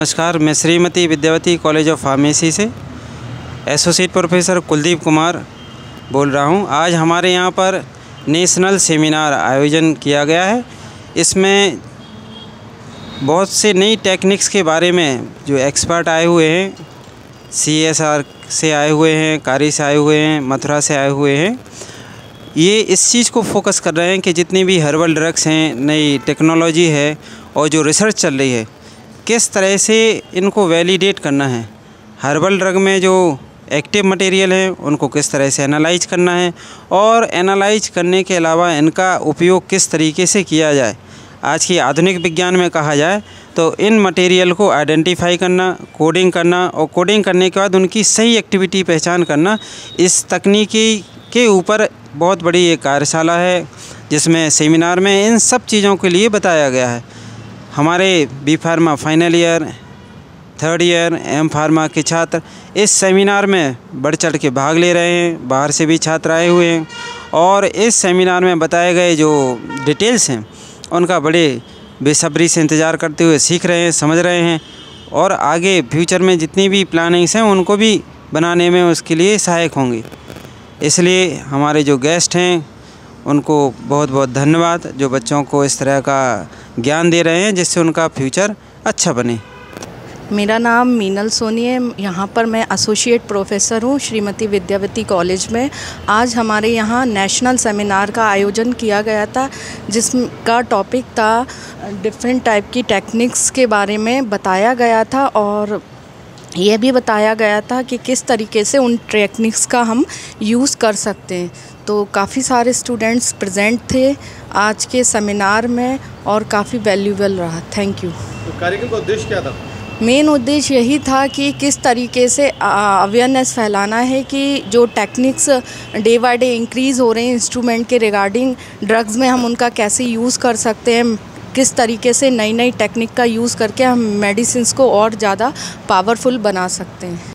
नमस्कार, मैं Shrimati Vidyawati college of pharmacy से एसोसिएट प्रोफेसर कुलदीप कुमार बोल रहा हूं। आज हमारे यहां पर नेशनल सेमिनार आयोजन किया गया है। इसमें बहुत से नई टेक्निक्स के बारे में जो एक्सपर्ट आए हुए हैं, CSR से आए हुए हैं, कारी से आए हुए हैं, मथुरा से आए हुए हैं, ये इस चीज़ को फोकस कर रहे हैं कि जितनी भी हर्बल ड्रग्स हैं, नई टेक्नोलॉजी है और जो रिसर्च चल रही है, किस तरह से इनको वैलिडेट करना है। हर्बल ड्रग में जो एक्टिव मटेरियल है उनको किस तरह से एनालाइज करना है और एनालाइज करने के अलावा इनका उपयोग किस तरीके से किया जाए। आज की आधुनिक विज्ञान में कहा जाए तो इन मटेरियल को आइडेंटिफाई करना, कोडिंग करना और कोडिंग करने के बाद उनकी सही एक्टिविटी पहचान करना, इस तकनीकी के ऊपर बहुत बड़ी एक कार्यशाला है जिसमें सेमिनार में इन सब चीज़ों के लिए बताया गया है। हमारे B pharma final year, third year, M pharma के छात्र इस सेमिनार में बढ़ चढ़ के भाग ले रहे हैं। बाहर से भी छात्र आए हुए हैं और इस सेमिनार में बताए गए जो डिटेल्स हैं उनका बड़े बेसब्री से इंतज़ार करते हुए सीख रहे हैं, समझ रहे हैं और आगे फ्यूचर में जितनी भी प्लानिंग्स हैं उनको भी बनाने में उसके लिए सहायक होंगी। इसलिए हमारे जो गेस्ट हैं उनको बहुत बहुत धन्यवाद, जो बच्चों को इस तरह का ज्ञान दे रहे हैं जिससे उनका फ्यूचर अच्छा बने। मेरा नाम मीनल सोनी है। यहाँ पर मैं एसोसिएट प्रोफेसर हूँ श्रीमती विद्यावती कॉलेज में। आज हमारे यहाँ नेशनल सेमिनार का आयोजन किया गया था जिसका टॉपिक था डिफरेंट टाइप की टेक्निक्स के बारे में बताया गया था और यह भी बताया गया था कि किस तरीके से उन टेक्निक्स का हम यूज़ कर सकते हैं। तो काफ़ी सारे स्टूडेंट्स प्रेजेंट थे आज के सेमिनार में और काफ़ी वैल्यूएबल रहा। Thank you. तो कार्यक्रम का उद्देश्य क्या था? मेन उद्देश्य यही था कि किस तरीके से अवेयरनेस फैलाना है कि जो techniques day by day increase हो रहे हैं इंस्ट्रूमेंट के रिगार्डिंग ड्रग्स में, हम उनका कैसे यूज़ कर सकते हैं, किस तरीके से नई नई टेक्निक का यूज़ करके हम मेडिसिन्स को और ज़्यादा पावरफुल बना सकते हैं।